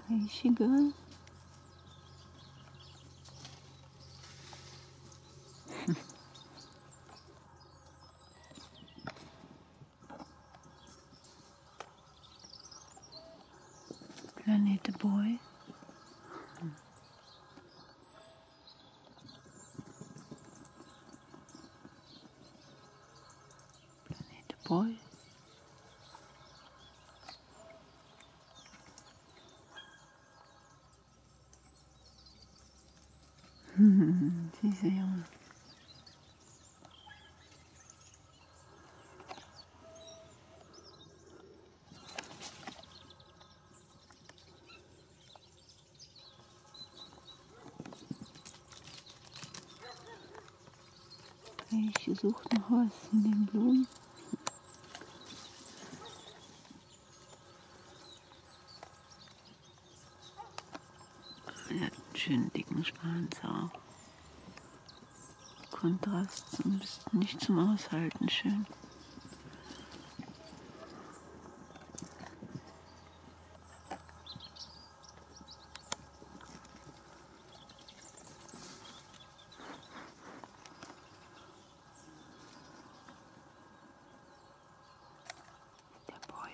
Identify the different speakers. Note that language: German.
Speaker 1: Crazy Girl. Planete Boy. Planete Boy. Süßer Junge. Ich suche noch was in den Blumen. Er hat einen schönen dicken Schwanz auch. Kontrast, nicht zum Aushalten schön. Der Boy.